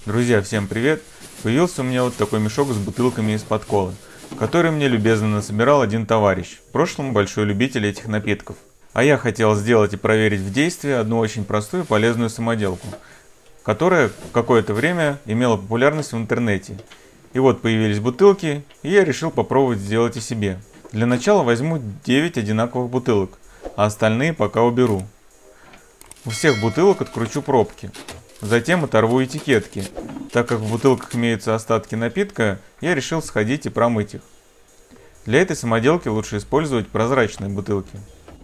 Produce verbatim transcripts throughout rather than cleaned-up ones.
Друзья, всем привет! Появился у меня вот такой мешок с бутылками из-под колы, который мне любезно насобирал один товарищ, в прошлом большой любитель этих напитков. А я хотел сделать и проверить в действии одну очень простую и полезную самоделку, которая какое-то время имела популярность в интернете. И вот появились бутылки, и я решил попробовать сделать и себе. Для начала возьму девять одинаковых бутылок, а остальные пока уберу. У всех бутылок откручу пробки. Затем оторву этикетки. Так как в бутылках имеются остатки напитка, я решил сходить и промыть их. Для этой самоделки лучше использовать прозрачные бутылки.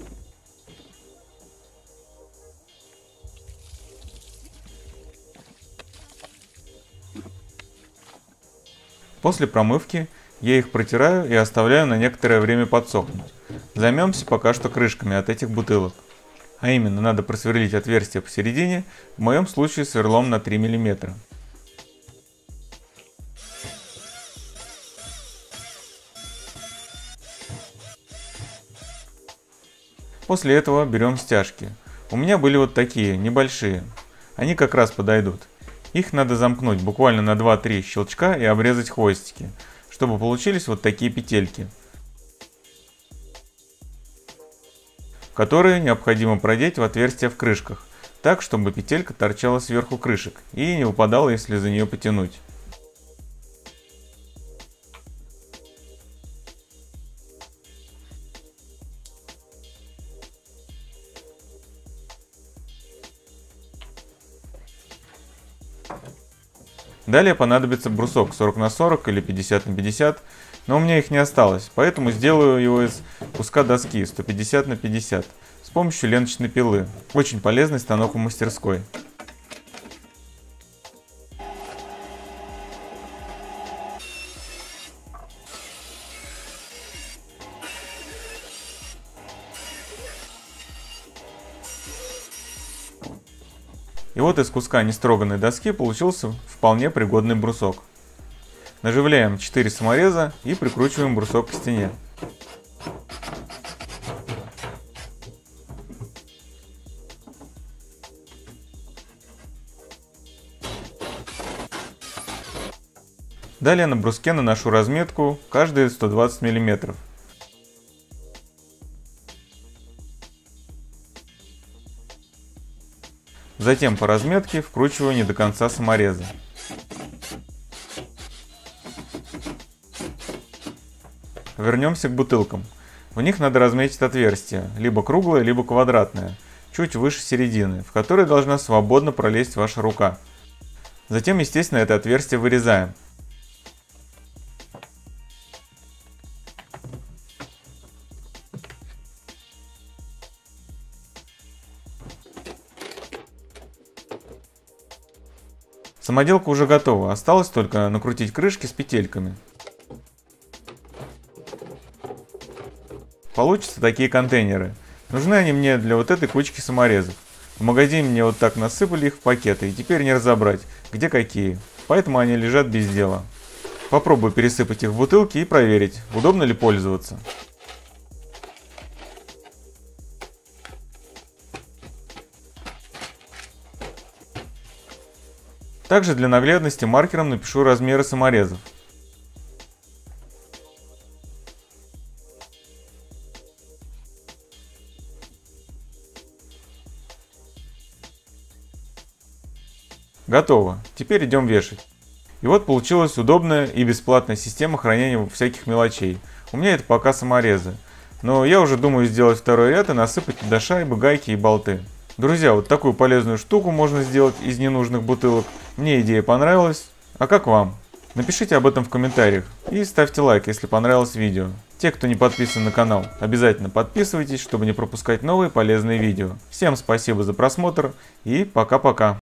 После промывки я их протираю и оставляю на некоторое время подсохнуть. Займемся пока что крышками от этих бутылок. А именно, надо просверлить отверстие посередине, в моем случае сверлом на три миллиметра. После этого берем стяжки. У меня были вот такие, небольшие. Они как раз подойдут. Их надо замкнуть буквально на два-три щелчка и обрезать хвостики, чтобы получились вот такие петельки, которые необходимо продеть в отверстия в крышках, так, чтобы петелька торчала сверху крышек и не выпадала, если за нее потянуть. Далее понадобится брусок сорок на сорок или пятьдесят на пятьдесят, но у меня их не осталось, поэтому сделаю его из куска доски сто пятьдесят на пятьдесят с помощью ленточной пилы. Очень полезный станок в мастерской. И вот из куска нестроганной доски получился вполне пригодный брусок. Наживляем четыре самореза и прикручиваем брусок к стене. Далее на бруске наношу разметку, каждые сто двадцать миллиметров. Затем по разметке вкручиваю не до конца самореза. Вернемся к бутылкам. В них надо разметить отверстие, либо круглое, либо квадратное, чуть выше середины, в которое должна свободно пролезть ваша рука. Затем, естественно, это отверстие вырезаем. Самоделка уже готова, осталось только накрутить крышки с петельками. Получатся такие контейнеры. Нужны они мне для вот этой кучки саморезов. В магазине мне вот так насыпали их в пакеты, и теперь не разобрать, где какие. Поэтому они лежат без дела. Попробую пересыпать их в бутылки и проверить, удобно ли пользоваться. Также для наглядности маркером напишу размеры саморезов. Готово. Теперь идем вешать. И вот получилась удобная и бесплатная система хранения всяких мелочей. У меня это пока саморезы. Но я уже думаю сделать второй ряд и насыпать туда шайбы, гайки и болты. Друзья, вот такую полезную штуку можно сделать из ненужных бутылок. Мне идея понравилась. А как вам? Напишите об этом в комментариях и ставьте лайк, если понравилось видео. Те, кто не подписан на канал, обязательно подписывайтесь, чтобы не пропускать новые полезные видео. Всем спасибо за просмотр и пока-пока.